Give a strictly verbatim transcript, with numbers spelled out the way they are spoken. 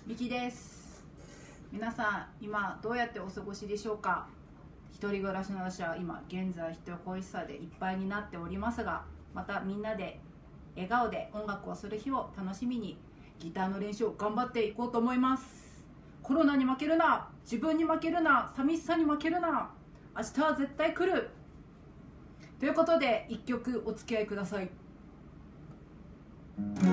みきです。皆さん今どうやってお過ごしでしょうか。一人暮らしの私は今現在人恋しさでいっぱいになっておりますが、またみんなで笑顔で音楽をする日を楽しみにギターの練習を頑張っていこうと思います。コロナに負けるな、自分に負けるな、寂しさに負けるな、明日は絶対来るということで一曲お付き合いください。